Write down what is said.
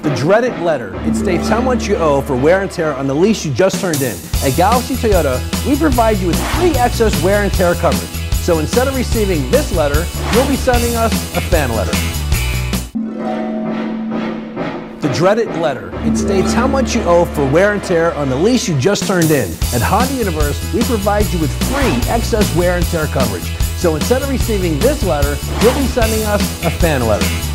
The dreaded letter. It states how much you owe for wear and tear on the lease you just turned in. At Galaxy Toyota, we provide you with free excess wear and tear coverage. So instead of receiving this letter, you'll be sending us a fan letter. The dreaded letter. It states how much you owe for wear and tear on the lease you just turned in. At Honda Universe, we provide you with free excess wear and tear coverage. So instead of receiving this letter, you'll be sending us a fan letter.